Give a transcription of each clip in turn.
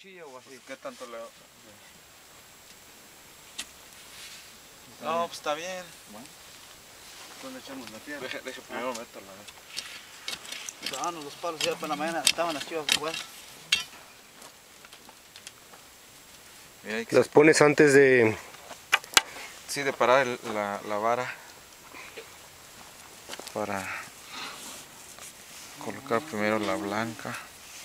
cuchillo o así? Pues, ¿qué tanto le...? No, pues está bien. Bueno. Entonces le echamos la piedra. Deja primero meterla. Los palos ya por la mañana estaban las chivas igual. Las pones antes de... Sí, de parar la vara. Para colocar primero la blanca.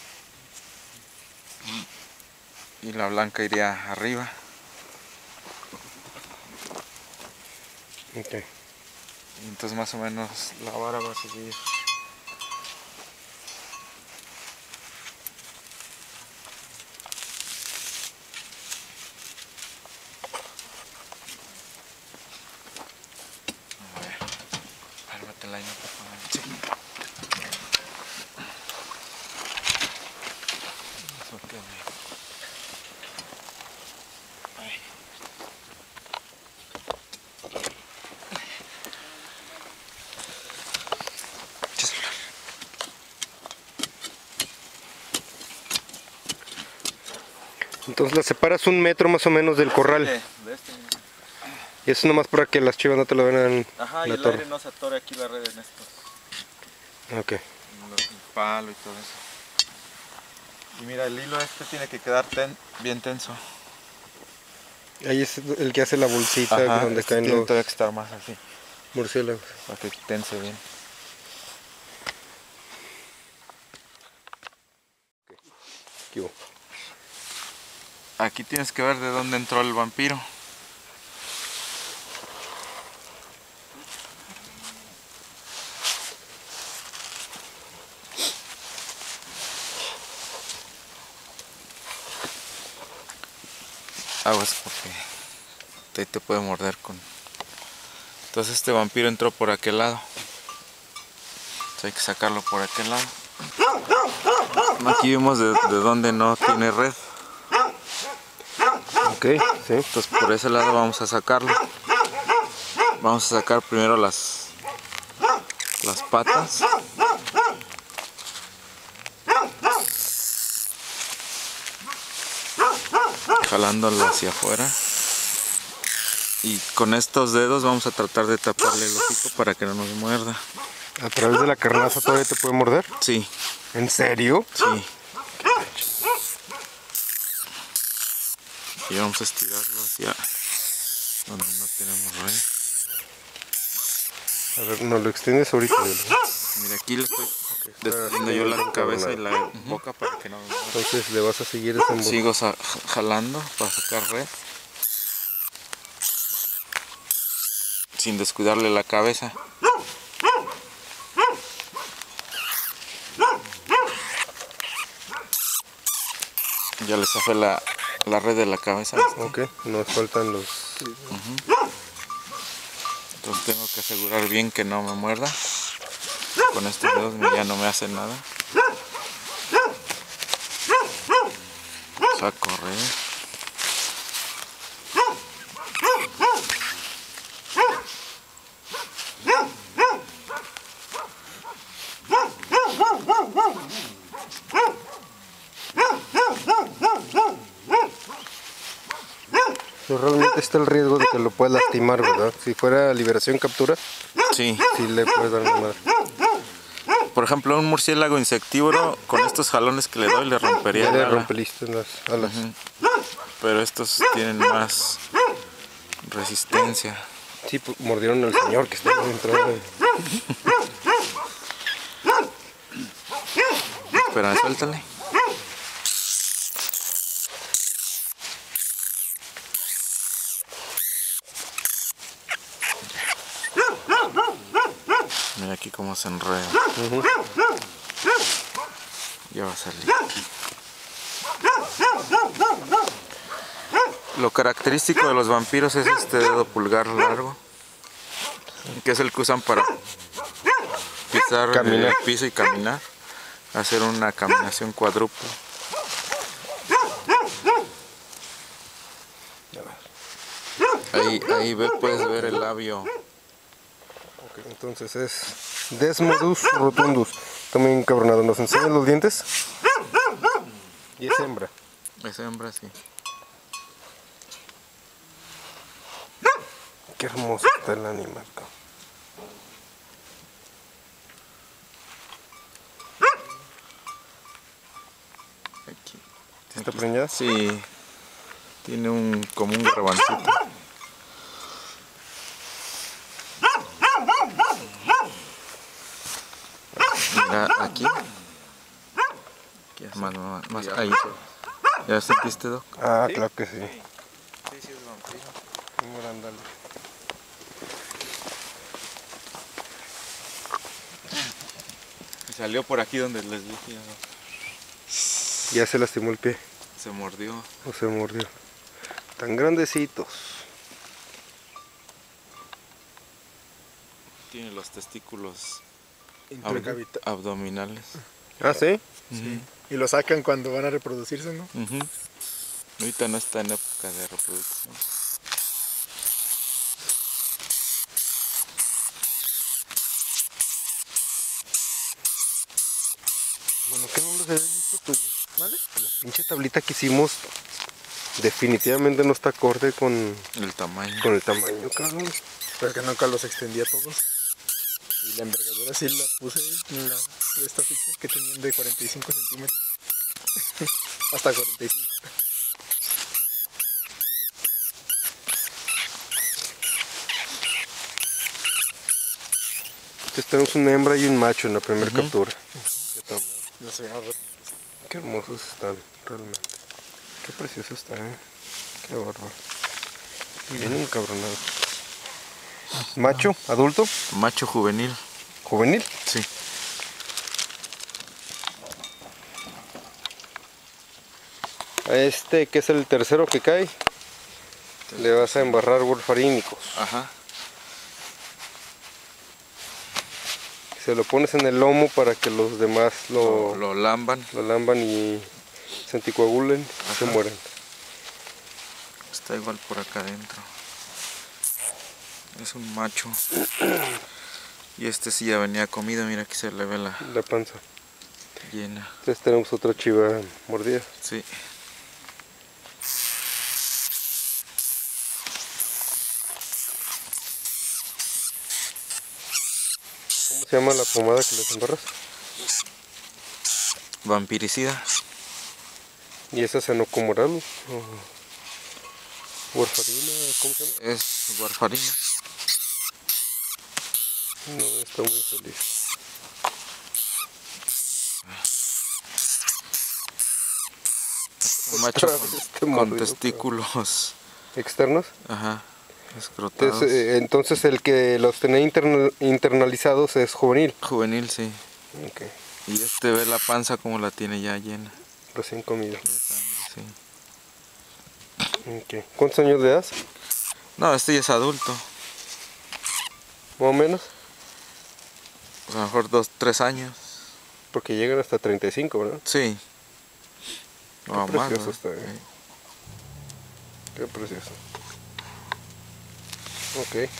Y la blanca iría arriba. Okay. Y entonces más o menos la vara va a seguir. A ver, párvatela ahí, por favor. Sí. Eso queda bien. Ahí. Entonces las separas 1 metro más o menos del corral. De este. Y eso nomás para que las chivas no te lo vean en Ajá, y la el torre. aire no se atore aquí la red en estos. Ok. El palo y todo eso. Y mira, el hilo este tiene que quedar bien tenso. Ahí es el que hace la bolsita. Ajá, donde este caen tiene los todavía que estar más así, murciélagos. para que tense bien. ¿Qué hubo? Aquí tienes que ver de dónde entró el vampiro. Aguas porque te puede morder con... Entonces este vampiro entró por aquel lado. Entonces hay que sacarlo por aquel lado. Aquí vemos de dónde no tiene red. Ok, sí. Entonces por ese lado vamos a sacarlo. Vamos a sacar primero las patas. Jalándolo hacia afuera. Y con estos dedos vamos a tratar de taparle el hocico para que no nos muerda. ¿A través de la carnaza todavía te puede morder? Sí, ¿En serio? sí. Y vamos a estirarlo hacia donde no tenemos red. A ver, ¿nos lo extiendes ahorita? Mira, aquí le estoy desprendiendo yo la cabeza y la boca para que no me muerda. Entonces le vas a seguir desenvolviendo. Sigo jalando para sacar red. Sin descuidarle la cabeza. Ya le zafé la red de la cabeza. Ok, nos faltan los... Entonces tengo que asegurar bien que no me muerda. Con estos dedos ya no me hace nada. Vamos a correr. Pero realmente está el riesgo de que lo pueda lastimar, ¿verdad? Si fuera liberación captura, Sí. sí le puedes dar una madre. Por ejemplo, un murciélago insectívoro, con estos jalones que le doy le rompería Ya el le ala. rompeliste las alas. Pero estos tienen más resistencia. Sí, pues, mordieron al señor que está dentro. Espera, suéltale. Mira aquí cómo se enreda. Ya va a salir. Lo característico de los vampiros es este dedo pulgar largo, que es el que usan para pisar el piso y caminar, hacer una caminación cuádruple. Ahí puedes ver el labio. Okay, entonces es Desmodus rotundus. Está muy encabronado. ¿Nos enseñan los dientes? Y es hembra. Es hembra, sí. Qué hermoso está el animal, cabrón. Aquí. ¿Está preñada? Sí. Tiene como un garbancito. Mira, aquí. Más ahí. ¿Ya sentiste, Doc? Ah, claro que sí. Sí, sí es vampiro. Mira, ándale. Y salió por aquí donde les dije. Ya se lastimó el pie. Se mordió. O se mordió. Tan grandecitos. Tiene los testículos Intercavita. abdominales. Ah, ¿sí? Sí. Y lo sacan cuando van a reproducirse, ¿no? Ujú. Ahorita no está en época de reproducción. Bueno, ¿qué no los habías visto tú, güey? ¿Vale? La pinche tablita que hicimos definitivamente no está acorde con El tamaño. el tamaño, cabrón. Pero es que nunca los extendía todos. Y la envergadura sí la puse en esta ficha que tenían de 45 centímetros. Hasta 45. Entonces tenemos una hembra y un macho en la primera captura. No sé, Qué hermosos están, realmente. Qué precioso está, Qué bárbaro. Bien encabronado. Macho, adulto, Macho juvenil. juvenil. Sí. A este, que es el tercero que cae, le vas a embarrar warfarínicos. Ajá. Se lo pones en el lomo para que los demás Lo lamban. lo lamban y se anticoagulen, se Ajá. mueren. Está igual por acá adentro. Es un macho. Y este sí ya venía comido. Mira, aquí se le ve la La panza. llena. Entonces tenemos otra chiva mordida. Sí. ¿Cómo se llama la pomada que les embarras? Vampiricida. ¿Y esa es enocomoral? ¿Warfarina? ¿Cómo se llama? Es warfarina. No, está muy feliz. Un macho Otra vez este con mordido, testículos. ¿Externos? Ajá. Escrotados. Entonces el que los tenía internalizados es juvenil. Juvenil, sí. Ok, Y este ve la panza como la tiene ya llena recién comido. de sangre, sí. Ok. ¿Cuántos años le das? No, este ya es adulto. Más o menos. Pues a lo mejor 2, 3 años. Porque llegan hasta 35, ¿verdad? Sí. No, Qué más, precioso ¿verdad? está, Sí. Qué precioso. Ok.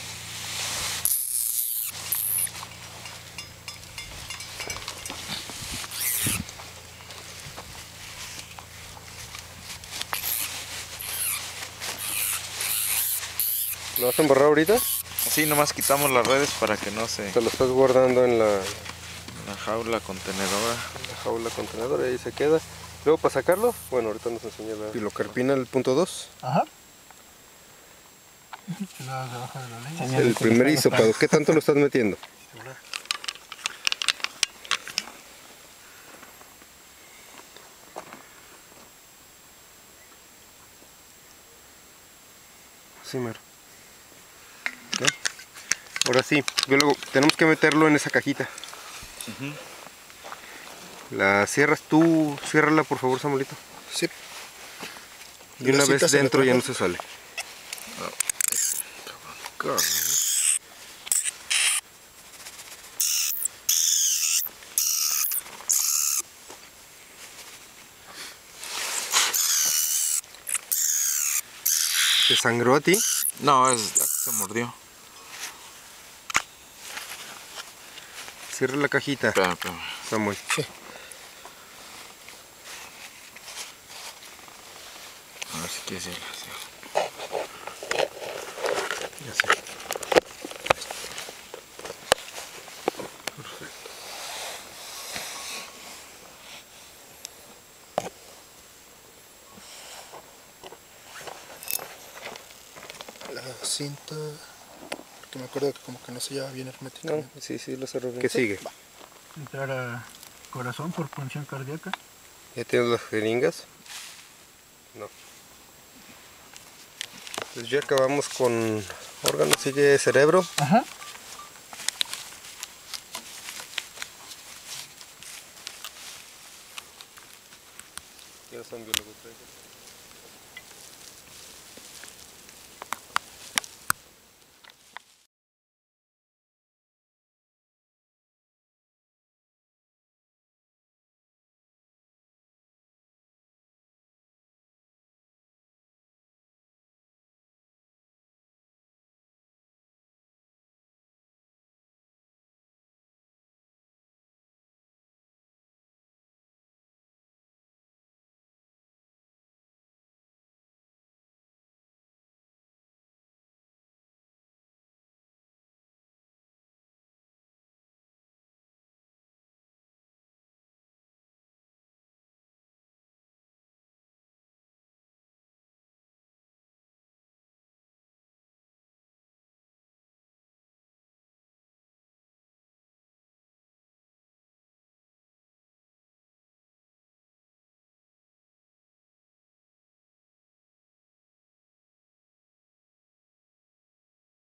¿Lo vas a embarrar ahorita? Así nomás quitamos las redes para que no se... Te lo estás guardando en la La jaula contenedora. jaula contenedor y ahí se queda. Luego para sacarlo, bueno, ahorita nos enseña la pilocarpina, el punto 2. Ajá. El primer hisopado. ¿Qué tanto lo estás metiendo? Sí, mero. Ok. Ahora sí, luego tenemos que meterlo en esa cajita. La cierras tú, ciérrala por favor, Samuelito. Sí. Y una ¿La cita vez se le dentro ya trajo? no se sale. ¿Te sangró a ti? No, es la que se mordió. Cierra la cajita, Espera, espera. Samuel. Sí. Aquí sí, sí. Ya sé. Perfecto. La cinta, porque me acuerdo que como que no se lleva bien No, herméticamente. sí, sí, lo cerró bien. ¿Qué sigue? Entrar a corazón por punción cardíaca. ¿Ya tienes las jeringas? No. Pues ya acabamos con órganos, sigue cerebro. Ajá. Ya son biólogos.